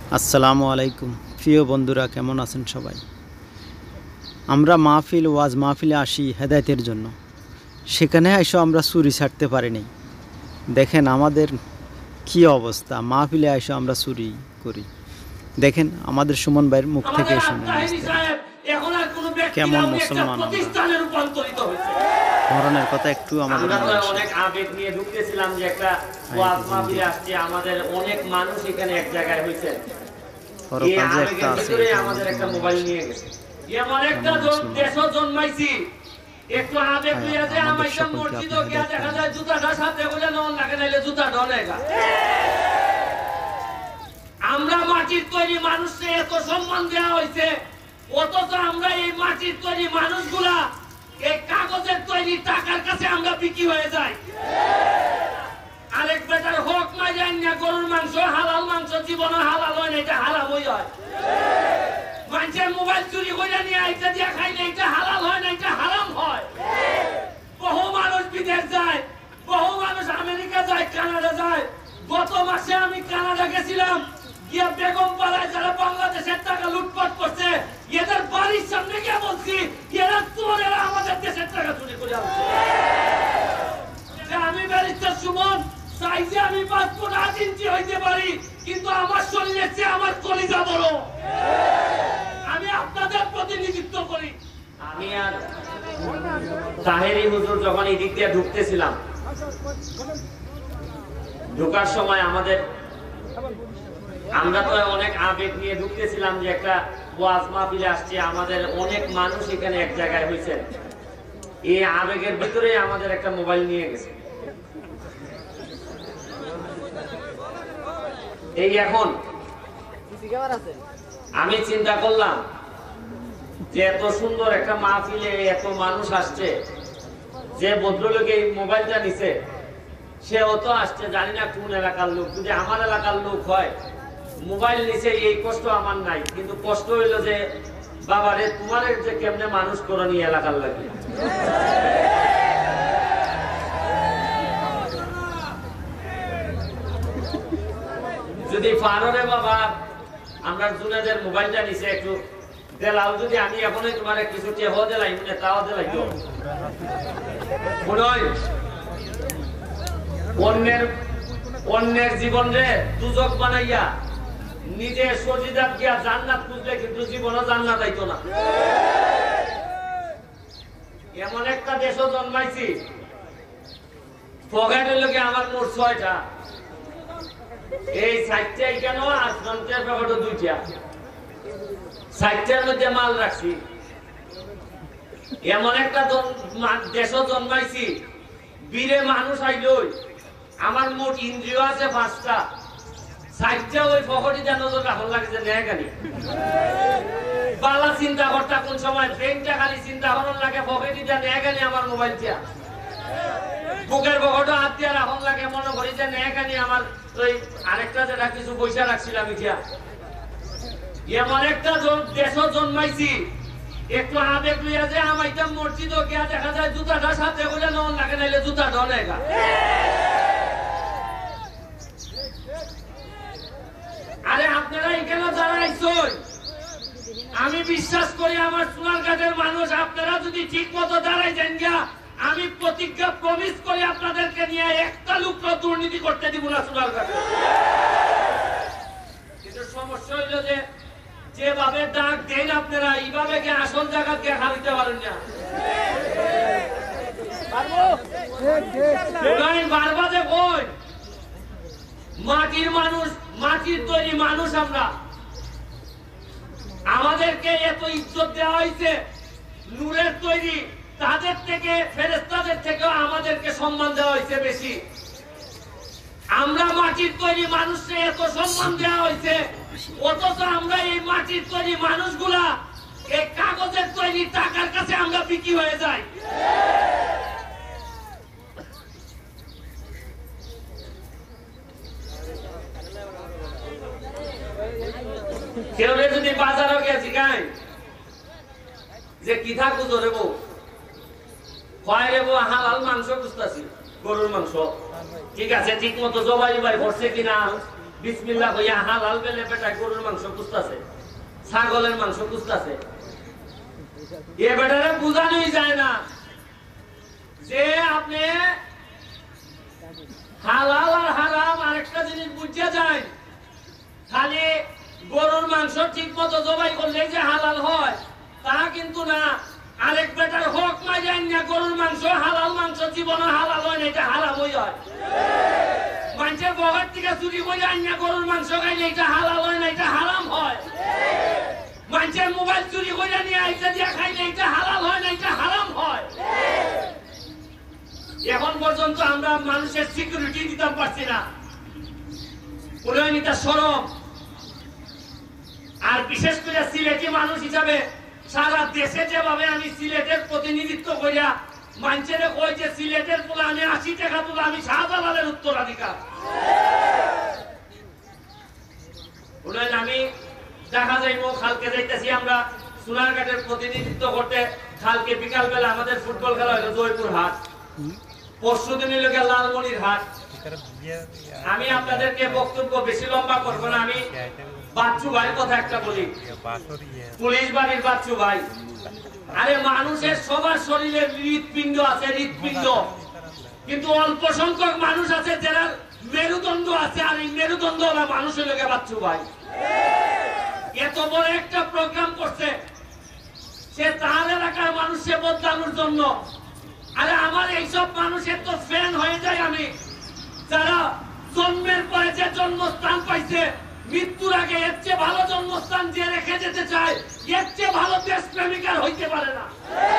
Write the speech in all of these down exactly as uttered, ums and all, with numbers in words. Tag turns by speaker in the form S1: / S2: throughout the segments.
S1: আসসালামু আলাইকুম প্রিয় বন্ধুরা, কেমন আছেন সবাই? আমরা মাহফিল ওয়াজ মাহফিলে আসি হেদায়েতের জন্য, সেখানে এসে আমরা চুরি ছাড়তে পারিনি। দেখেন আমাদের কি অবস্থা, মাহফিলে এসে আমরা চুরি করি। দেখেন আমাদের সুমন ভাইয়ের মুখ থেকে শুনে কেমন মুসলমান ধরনের কথা একটু আমাদের
S2: অনেক আবেগ নিয়ে ঢুকতেছিলাম যে একটা ওয়াজ মাহফিলে আসছে, আমাদের অনেক মানুষ এখানে এক জায়গায় হয়েছে। এই আবেগের ভিতরে আমাদের একটা মোবাইল নিয়ে গেছে। এমন একটা দেশ জন্মাইছি, একটু আবেগ নিয়ে যে আমাইটা মসজিদে গিয়া দেখা যায় জুতাটা সাথে বলে নন লাগে, নাইলে জুতা ঢলেগা। আমরা মাটির তৈরি মানুষকে এত সম্মান দেওয়া হয়েছে, অথচ আমরা এই মাটির তৈরি মানুষগুলা এই কাগজের তৈরি টাকার কাছে আমরা বিক্রি হয়ে যাই। আরেক বেটার হক না যায় না, গরুর মাংস হালাল মাংস জীবনে হালাল হয় না, এটা হারাম হয়ে হয়। মানুষের মোবাইল চুরি করে নিয়ে এটা দিয়ে খাইলে এটা হালাল হয় না, এটা হারাম হয়। বহু মানুষ বিদেশ যায়, বহু মানুষ আমেরিকা যায়, কানাডা যায়। গত মাসে আমি কানাডা গেছিলাম, গিয়ে বেগম পাড়ায় যারা বাংলাদেশের টাকা লুটপাট করছে এদের বাড়ির সামনে গিয়ে বলছি এরা চোরেরা আমাদের দেশের টাকা চুরি করে আনছে। আমি ব্যারিস্টার সুমন চাইছে আমি পাঁচ ফুট আট ইঞ্চি হইতে পারি, কিন্তু আমার শরীরের চেয়ে আমার কলিজা বড়। আমি আপনাদের প্রতিনিধিত্ব করি। আমি আর তাহেরি হুজুর যখন এই দিক দিয়ে ঢুকতেছিলাম, ঢোকার সময় আমাদের আমরা তো অনেক আবেগ নিয়ে ঢুকতেছিলাম যে একটা ওয়াজ মাহফিলে আসছে, আমাদের অনেক মানুষ এখানে এক জায়গায় হয়েছে। এই আবেগের ভিতরে আমাদের একটা মোবাইল নিয়ে গেছে। এই এখন আমি চিন্তা করলাম যে এত সুন্দর একটা মাহফিলে এত মানুষ আসছে, যে ভদ্রলোক এই মোবাইলটা নিছে সেও তো আসছে, জানি না কোন এলাকার লোক। যদি আমার এলাকার লোক হয়, মোবাইল নিচে এই কষ্ট আমার নাই, কিন্তু কষ্ট হইলো যে বাবারে তোমার যে কেমনে মানুষ করো নি এলাকার লাগে। যদি ফাররে বাবা আমরা জুনেদের মোবাইলটা নিচে একটু দেলাও, যদি আমি এখনই তোমার কিছু টেহ দেলাই মনে তাও দেলাই তো অন্যের অন্যের জীবন রে দুজক বানাইয়া নিজে সজিদাত গিয়া জান্নাত খুঁজলে কিন্তু জীবনও জান্নাত আইতো না। এমন একটা দেশও জন্মাইছি, পকেটের লোকে আমার মোট ছয়টা, এই সাইটটাই কেন আজকালটার পকেটও দুইটা, সাইটটার মধ্যে মাল রাখছি। এমন একটা দেশও জন্মাইছি, বীরে মানুষ আইলই আমার মোট ইন্দ্রিয় আছে পাঁচটা, সাইটটা ওই পকেটে নজর রাখুন লাগে যে নেয় গানি বালা চিন্তা করতা কোন সময় ব্রেনটা খালি চিন্তা করার লাগে পকেটে নেয় গানি আমার মোবাইলটা, বুকের পকেটে হাত দিয়ে রাখুন লাগে মনে করি যে নেয় গানি আমার ওই আরেকটা যেটা কিছু পয়সা রাখছিলাম ইটা। এমন একটা দেশও জন্মাইছি, একটু আবেগ লইয়া যে আমাইটা মসজিদে গিয়া দেখা যায় জুতাটা সাথে বলে নন লাগে, নাইলে জুতা ঢলেগা। আরে আপনারা এখানে যারা আইছেন, আমি বিশ্বাস করি আমার সোনারঘাটের মানুষ, আপনারা যদি ঠিক মতো দাঁড়াই যান গিয়া, আমি প্রতিজ্ঞা প্রমিস করি আপনাদেরকে নিয়ে একটা লোক দুর্নীতি করতে দিব না সোনারঘাটে। কিন্তু সমস্যা হইল যে যেভাবে ডাক দেন আপনারা এইভাবে কি আসল জায়গা কে হারিতে পারেন না। বারবাদে কই মাটির মানুষ, মাটির তৈরি মানুষ আমরা, আমাদেরকে এত ইজ্জত দেওয়া হয়েছে। নূরের তৈরি তাদের থেকে, ফেরেশতাদের থেকেও আমাদেরকে সম্মান দেওয়া হয়েছে বেশি। আমরা মাটির তৈরি মানুষকে এত সম্মান দেওয়া হয়েছে, অথচ আমরা এই মাটির তৈরি মানুষগুলা এই কাগজের তৈরি টাকার কাছে আমরা বিক্রি হয়ে যাই। কেউ যদি বাজারও গেছি গাই যে কিথা খুঁজো রেবো, হয় রেবো হালাল মাংস খুঁজতেছি, গরুর মাংস, ঠিক আছে ঠিক মতো জবাই জবাই করছে কিনা বিসমিল্লাহ কইয়া হালাল বেলে বেটা গরুর মাংস খুঁজতাছে, ছাগলের মাংস খুঁজতাছে। এ বেটারে বুঝানোই যায় না যে আপনি হালাল আর হারাম আরেকটা জিনিস বুঝতে যায়। খালি গরুর মাংস ঠিক মতো জবাই করলে যে হালাল হয় তা কিন্তু না। আরেক বেটার হক মাই যায় না, গরুর মাংস হালাল মাংস জীবনে হালাল হয় না, এটা হারামই হয়। মানুষের বগার থেকে চুরি করে আন না গরুর মাংস খাইলে এটা হালাল হয় না, এটা হারাম হয়। মানুষের মোবাইল চুরি করে নিয়ে আইসা দিয়ে খাইলে এটা হালাল হয় না, এটা হারাম হয়। এখন পর্যন্ত আমরা মানুষের সিকিউরিটি দিতে পারছি না, উন্নয়নিতা সরব। আর বিশেষ করে সিলেটি মানুষ হিসাবে সারা দেশে যেভাবে আমি সিলেটের প্রতিনিধিত্ব করিয়া মানুষের কই যে সিলেটের পোলা আমি আশি টাকা তোলা, আমি শাহজালালের উত্তরাধিকার। উন্নয়ন আমি দেখা যাইব খালকে যাইতেছি আমরা সোনারঘাটের প্রতিনিধিত্ব করতে। খালকে বিকাল বেলা আমাদের ফুটবল খেলা হলো জয়পুর হাট, পরশু দিন হলো লালমনির হাট। আমি আপনাদেরকে বক্তব্য বেশি লম্বা করবো না, আমি বাচ্চু ভাই কথা একটা বলি। পুলিশ বাড়ির বাচ্চু ভাই, আরে মানুষের সবার শরীরে হৃৎপিণ্ড আছে, হৃৎপিণ্ড, কিন্তু অল্প সংখ্যক মানুষ আছে যারা মেরুদণ্ড আছে, আর এই মেরুদণ্ড ওরা মানুষের লোকে বাচ্চু ভাই এত বড় একটা প্রোগ্রাম করছে সে তার এলাকার মানুষকে বদলানোর জন্য। আরে আমার এইসব মানুষের তো ফ্যান হয়ে যায় আমি, যারা জন্মের পরে যে জন্মস্থান পাইছে, মৃত্যুর আগে এর চেয়ে ভালো জন্মস্থান যে রেখে যেতে চায়, এর চেয়ে ভালো দেশ প্রেমিকার হইতে পারে না।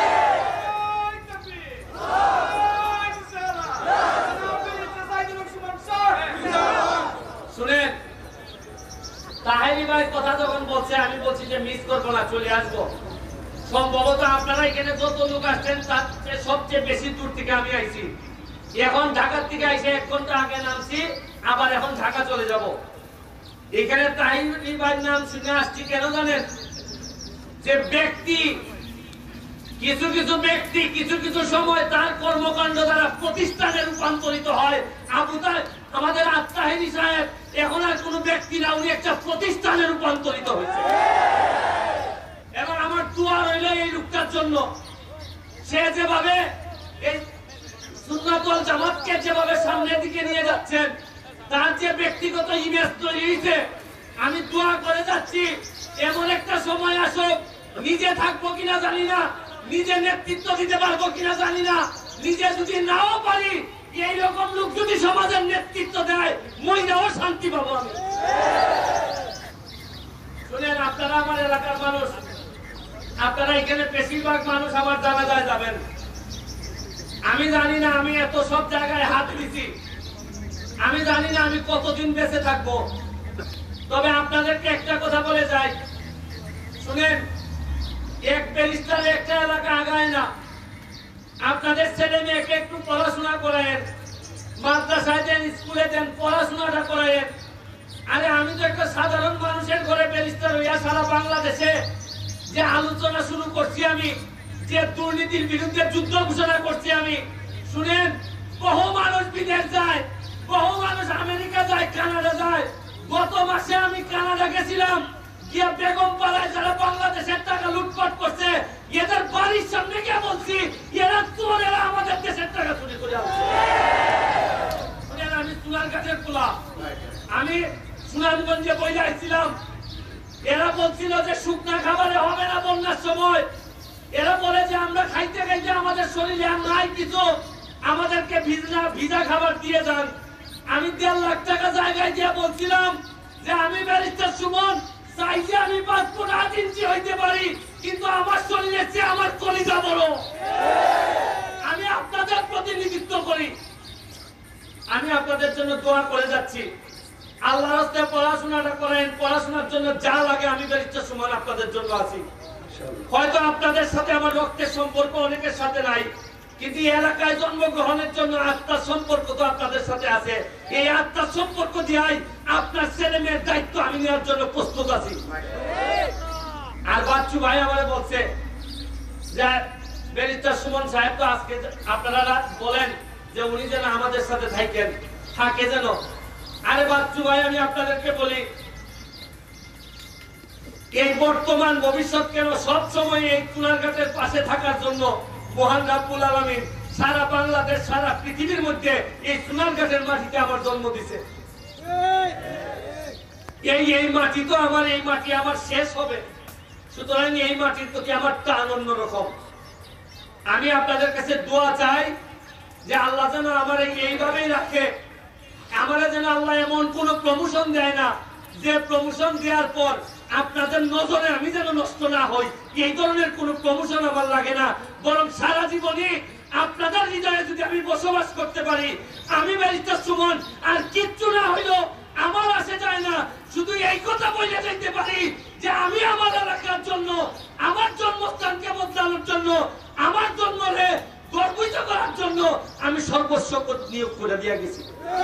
S2: শুনেন, তাহেরি ভাই কথা যখন বলছে আমি বলছি যে মিস করবো না, চলে আসবো। সম্ভবত আপনারা এখানে যত লোক আসছেন তার চেয়ে সবচেয়ে বেশি দূর থেকে আমি আইছি। এখন ঢাকার থেকে আইসে এক ঘন্টা আগে নামছি, আবার এখন ঢাকা চলে যাব। এখানে তাহেরি ভাইয়ের নাম শুনে আসছি কেন জানেন? যে ব্যক্তি, কিছু কিছু ব্যক্তি কিছু কিছু সময় তার কর্মকাণ্ড দ্বারা প্রতিষ্ঠানে রূপান্তরিত হয়। আবু তাহের আমাদের আত্মাহেরি সাহেব এখন আর কোন ব্যক্তি না, উনি একটা প্রতিষ্ঠানে রূপান্তরিত হয়েছে। এবং আমার দোয়া রইল এই লোকটার জন্য, সে যেভাবে এই সুন্নাত ওয়াল জামাতকে যেভাবে সামনের দিকে নিয়ে যাচ্ছেন, তার যে ব্যক্তিগত ইমেজ তৈরি হয়েছে, আমি দোয়া করে যাচ্ছি এমন একটা সময় আসুক, নিজে থাকবো কিনা জানি না, নিজে নেতৃত্ব দিতে পারবো কিনা জানি না, নিজে যদি নাও পারি, এইরকম লোক যদি সমাজের নেতৃত্ব দেয়, মহিলাও শান্তি পাবো আমি। শুনেন, আপনারা আমার এলাকার মানুষ, আপনারা এখানে বেশিরভাগ মানুষ আমার জানাজায় যাবেন। আমি জানি না আমি এত সব জায়গায় হাত দিছি, আমি জানি না আমি কতদিন বেঁচে থাকবো। তবে আপনাদেরকে একটা কথা বলে যাই, শুনেন, এক ব্যারিস্টারে একটা এলাকা আগায় না। আপনাদের ছেলে মেয়েকে একটু পড়াশোনা করায়েন, মাদ্রাসায় দেন, স্কুলে দেন, পড়াশোনাটা করায়েন। আরে আমি তো একটা সাধারণ মানুষের ঘরে ব্যারিস্টার হইয়া সারা বাংলাদেশে যে আলোচনা শুরু করছি, আমি যে দুর্নীতির বিরুদ্ধে যুদ্ধ ঘোষণা করছি আমি, শুনেন, বহু মানুষ বিদেশ যায়, বহু মানুষ আমেরিকা যায়, কানাডা যায়। গত মাসে আমি কানাডা গেছিলাম, গিয়ে বেগম পাড়ায় যারা বাংলাদেশের টাকা লুটপাট করছে, এদের বাড়ির সামনে গিয়ে বলছি, এরা চোরেরা আমাদের দেশের টাকা চুরি করে আনছে। শুনেন, আমি সোনারঘাটের পোলা, আমি সুনামগঞ্জে বইলে আসছিলাম। এরা বলছিল যে শুকনা খাবারে হবে না বন্যার সময়। এরা বলে যে আমরা খাইতে খাইতে আমাদের শরীরে আর নাই কিছু, আমাদেরকে ভিজা ভিজা খাবার দিয়ে যান। আমি দেড় লাখ টাকা জায়গায় দিয়ে বলছিলাম যে আমি ব্যারিস্টার সুমন, চাইলে আমি পাঁচ ফুট আট ইঞ্চি হইতে পারি, কিন্তু আমার শরীরের চেয়ে আমার কলিজা বড়। আমি আপনাদের প্রতিনিধিত্ব করি, আমি আপনাদের জন্য দোয়া করে যাচ্ছি। আল্লাহর রাস্তায় পড়াশোনাটা করেন, পড়াশোনার জন্য যা লাগে আমি ব্যারিস্টার সুমন আপনাদের জন্য আছি। হয়তো আপনাদের সাথে আমার রক্তের সম্পর্ক অনেকের সাথে নাই, কিন্তু এলাকায় জন্মগ্রহণের জন্য আত্মার সম্পর্ক তো আপনাদের সাথে আছে। এই আত্মার সম্পর্ক দিয়াই আপনার ছেলে মেয়ের দায়িত্ব আমি নেওয়ার জন্য প্রস্তুত আছি। আর বাচ্চু ভাই আমারে বলছে যে ব্যারিস্টার সুমন সাহেব তো আজকে আপনারা বলেন যে উনি যেন আমাদের সাথে থাকেন, থাকে যেন। আরে বাচ্চু ভাই, আমি আপনাদেরকে বলি, এই বর্তমান ভবিষ্যৎ কেন সব সময় এই চুনারঘাটের পাশে থাকার জন্য মহান রাব্বুল আলামিন সারা বাংলাদেশ, সারা পৃথিবীর মধ্যে এই চুনারঘাটের মাটিতে আমার জন্ম দিছে। এই এই মাটি তো আমার, এই মাটি আমার শেষ হবে, সুতরাং এই মাটির প্রতি আমার টান অন্যরকম। আমি আপনাদের কাছে দোয়া চাই যে আল্লাহ যেন আমার এইভাবেই রাখে, আমার যেন আল্লাহ এমন কোন প্রমোশন দেয় না যে প্রমোশন দেওয়ার পর আপনাদের নজরে আমি যেন নষ্ট না হই। এই ধরনের কোন প্রমোশন আমার লাগে না, বরং সারা জীবনে আপনাদের হৃদয়ে যদি আমি বসবাস করতে পারি, আমি ব্যারিস্টার সুমন আর কিচ্ছু না হইলো আমার আসে যায় না, শুধু এই কথা বলে যেতে পারি যে আমি আমার এলাকার জন্য, আমার জন্মস্থানকে বদলানোর জন্য, আমার জন্মরে গর্বিত করার জন্য আমি সর্বস্ব নিয়োগ করে দিয়ে গেছি।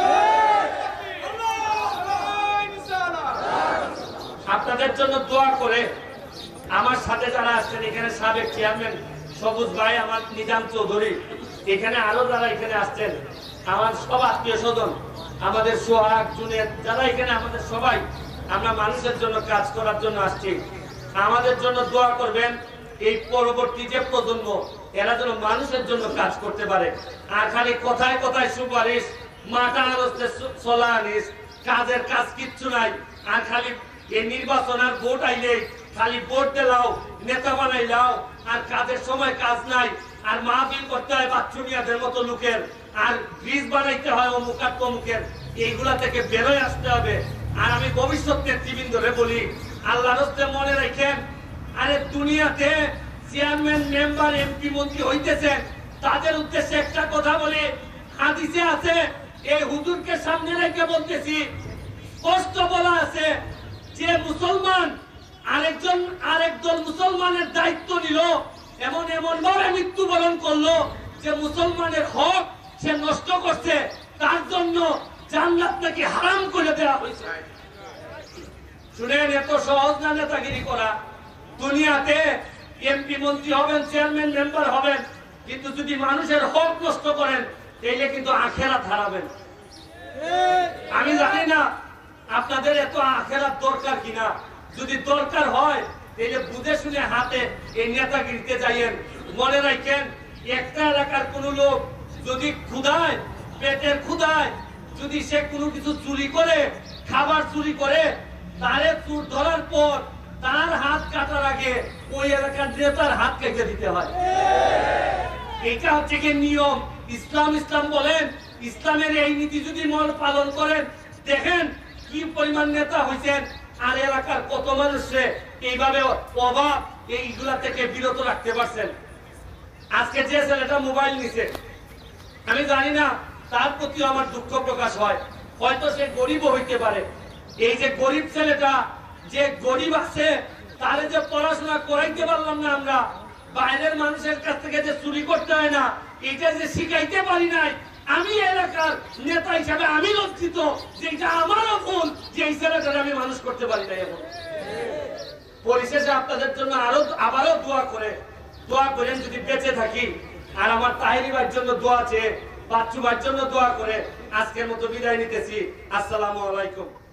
S2: আপনাদের জন্য দোয়া করে আমার সাথে যারা আসছেন, এখানে সাবেক চেয়ারম্যান সবুজ ভাই, আমার নিজাম চৌধুরী, এখানে আরো যারা এখানে আসছেন, আমার সব আত্মীয় স্বজন, আমাদের সোহাগ জুনেদ, যারা এখানে আমাদের সবাই, আমরা মানুষের জন্য কাজ করার জন্য আসছি। আমাদের জন্য দোয়া করবেন, এই পরবর্তী যে প্রজন্ম, এরা যেন মানুষের জন্য কাজ করতে পারে। আর খালি কথায় কথায় সুপারিশ, মাথা আনস্তে চলা আনিস, কাজের কাজ কিচ্ছু নাই। আর খালি এই নির্বাচন আর ভোট আইলেই খালি ভোট দিলাও, নেতা বানাইলাও, আর কাজের সময় কাজ নাই। আর মাহফিল করতে হয় বাচ্চু মিয়াদের মতো লোকের, আর ব্রিজ বানাইতে হয় অমুক আর তমুকের। এইগুলা থেকে বেরোয় আসতে হবে। আর আমি ভবিষ্যৎ নেতৃবৃন্দরে বলি, আল্লাহর হস্তে মনে রাখেন, আরে দুনিয়াতে চেয়ারম্যান, মেম্বার, এমপি, মন্ত্রী হইতেছেন, তাদের উদ্দেশ্যে একটা কথা বলি, হাদিসে আছে, এই হুজুরকে সামনে রেখে বলতেছি, স্পষ্ট বলা আছে যে মুসলমান আরেকজন আরেকদল মুসলমানের দায়িত্ব নিল, এমন এমন ভাবে মৃত্যুবরণ করলো যে মুসলমানের হক সে নষ্ট করছে, তার জন্য জান্নাত নাকি হারাম করে দেওয়া হয়েছে। শুনেন, এত সহজ না নেতাগিরি করা। দুনিয়াতে এমপি, মন্ত্রী হবেন, চেয়ারম্যান, মেম্বার হবেন, কিন্তু যদি মানুষের হক নষ্ট করেন, তাইলে কিন্তু আখেরাত হারাবেন। আমি জানি না আপনাদের এত আখেরাত দরকার কিনা, যদি দরকার হয় তাহলে বুঝে শুনে হাতে এই নেতাগিরিতে যাইয়েন। মনে রাখেন, একটা এলাকার কোন লোক যদি ক্ষুধায়, পেটের ক্ষুধায় যদি সে কোনো কিছু চুরি করে, খাবার চুরি করে, তারে চুর ধরার পর তার হাত কাটার আগে ওই এলাকার নেতার হাত কেটে দিতে হয়। এটা হচ্ছে কি নিয়ম। ইসলাম ইসলাম বলেন, ইসলামের এই নীতি যদি মন পালন করেন, দেখেন কি পরিমাণ নেতা হয়েছেন, আর এলাকার কত মানুষে এইভাবে অভাব এইগুলা থেকে বিরত রাখতে পারছেন। আজকে যে ছেলেটা মোবাইল নিছে, আমি জানি না, তার প্রতি আমার দুঃখ প্রকাশ হয়। হয়তো সে গরিব হইতে পারে। এই যে গরিব ছেলেটা, যে গরিব আছে, তারে যে পড়াশোনা করাইতে পারলাম না আমরা, বাইরের মানুষের কাছ থেকে যে চুরি করতে হয় না, এটা যে শিখাইতে পারি নাই, আমি এলাকার নেতা হিসাবে আমি লজ্জিত যে এটা আমারও ভুল যে এই ছেলেটাকে আমি মানুষ করতে পারি নাই। এখন পরিশেষে আপনাদের জন্য আরো আবারও দোয়া করে দোয়া করেন যদি বেঁচে থাকি। আর আমার তাহিরি ভাইয়ের জন্য দোয়া চেয়ে, বাচ্চু ভাইয়ের জন্য দোয়া করে আজকের মতো বিদায় নিতেছি। আসসালামু আলাইকুম।